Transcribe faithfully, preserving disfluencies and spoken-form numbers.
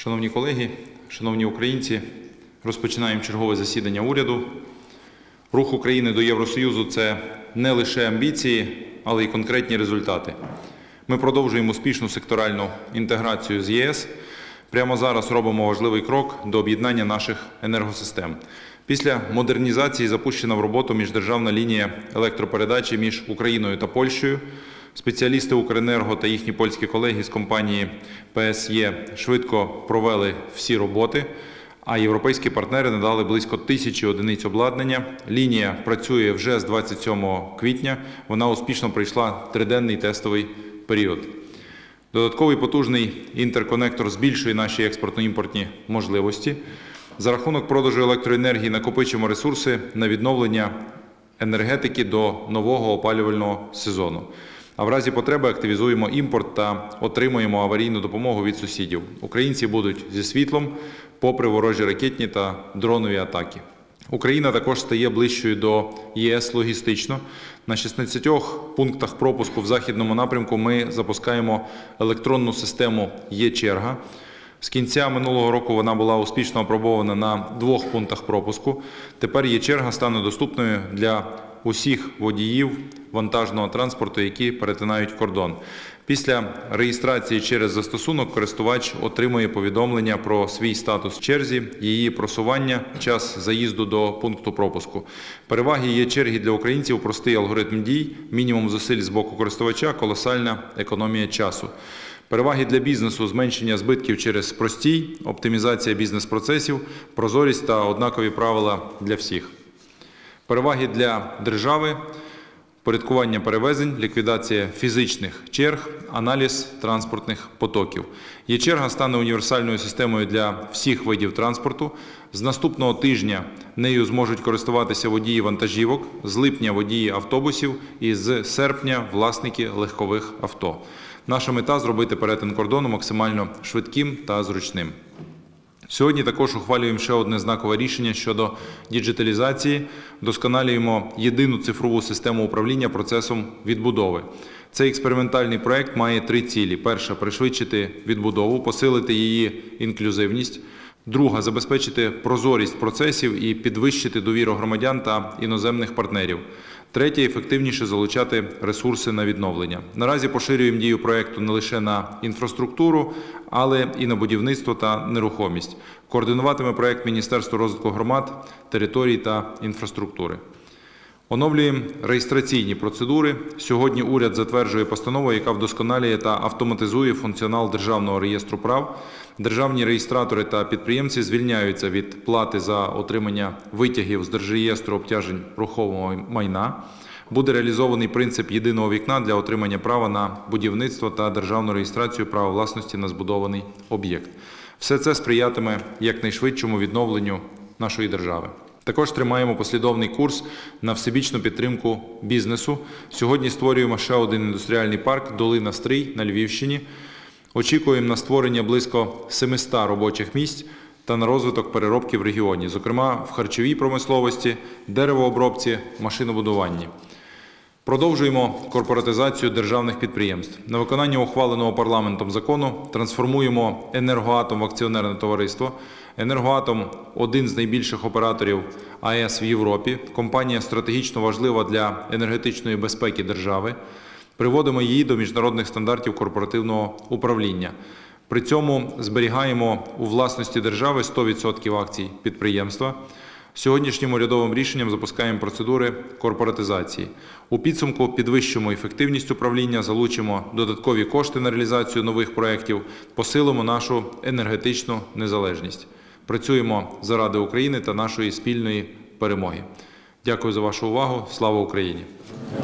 Шановні колеги, шановні українці, розпочинаємо чергове засідання уряду. Рух України до Євросоюзу – це не лише амбіції, але й конкретні результати. Ми продовжуємо успішну секторальну інтеграцію з ЄС. Прямо зараз робимо важливий крок до об'єднання наших енергосистем. Після модернізації запущена в роботу міждержавна лінія електропередачі між Україною та Польщею. Спеціалісти «Укренерго» та їхні польські колеги з компанії Пе Ес Є швидко провели всі роботи, а європейські партнери надали близько тисячі одиниць обладнання. Лінія працює вже з двадцять сьомого квітня, вона успішно пройшла триденний тестовий період. Додатковий потужний інтерконектор збільшує наші експортно-імпортні можливості. За рахунок продажу електроенергії накопичимо ресурси на відновлення енергетики до нового опалювального сезону. А в разі потреби активізуємо імпорт та отримуємо аварійну допомогу від сусідів. Українці будуть зі світлом, попри ворожі ракетні та дронові атаки. Україна також стає ближчою до ЄС логістично. На шістнадцятьох пунктах пропуску в західному напрямку ми запускаємо електронну систему «Є-черга». З кінця минулого року вона була успішно апробована на двох пунктах пропуску. Тепер «Є-черга» стане доступною для усіх водіїв вантажного транспорту, які перетинають кордон. Після реєстрації через застосунок користувач отримує повідомлення про свій статус в черзі, її просування, час заїзду до пункту пропуску. Переваги «Є-черги» для українців – простий алгоритм дій, мінімум зусиль з боку користувача, колосальна економія часу. Переваги для бізнесу – зменшення збитків через простій, оптимізація бізнес-процесів, прозорість та однакові правила для всіх. Переваги для держави – порядкування перевезень, ліквідація фізичних черг, аналіз транспортних потоків. «Є-черга» стане універсальною системою для всіх видів транспорту. З наступного тижня нею зможуть користуватися водії вантажівок, з липня – водії автобусів і з серпня – власники легкових авто. Наша мета – зробити перетин кордону максимально швидким та зручним. Сьогодні також ухвалюємо ще одне знакове рішення щодо діджиталізації. Вдосконалюємо єдину цифрову систему управління процесом відбудови. Цей експериментальний проєкт має три цілі. Перша – пришвидшити відбудову, посилити її інклюзивність. Друга – забезпечити прозорість процесів і підвищити довіру громадян та іноземних партнерів. Третє – ефективніше залучати ресурси на відновлення. Наразі поширюємо дію проєкту не лише на інфраструктуру, але і на будівництво та нерухомість. Координуватиме проєкт Міністерство розвитку громад, територій та інфраструктури. Оновлюємо реєстраційні процедури. Сьогодні уряд затверджує постанову, яка вдосконалює та автоматизує функціонал Державного реєстру прав. Державні реєстратори та підприємці звільняються від плати за отримання витягів з Держреєстру обтяжень рухомого майна. Буде реалізований принцип єдиного вікна для отримання права на будівництво та державну реєстрацію права власності на збудований об'єкт. Все це сприятиме якнайшвидшому відновленню нашої держави. Також тримаємо послідовний курс на всебічну підтримку бізнесу. Сьогодні створюємо ще один індустріальний парк «Долина Стрий» на Львівщині. Очікуємо на створення близько семисот робочих місць та на розвиток переробки в регіоні, зокрема в харчовій промисловості, деревообробці, машинобудуванні. Продовжуємо корпоратизацію державних підприємств. На виконання ухваленого парламентом закону трансформуємо «Енергоатом» в акціонерне товариство. «Енергоатом» – один з найбільших операторів А Е С в Європі. Компанія стратегічно важлива для енергетичної безпеки держави. Приводимо її до міжнародних стандартів корпоративного управління. При цьому зберігаємо у власності держави сто відсотків акцій підприємства. Сьогоднішнім урядовим рішенням запускаємо процедури корпоратизації. У підсумку підвищимо ефективність управління, залучимо додаткові кошти на реалізацію нових проєктів, посилимо нашу енергетичну незалежність. Працюємо заради України та нашої спільної перемоги. Дякую за вашу увагу. Слава Україні!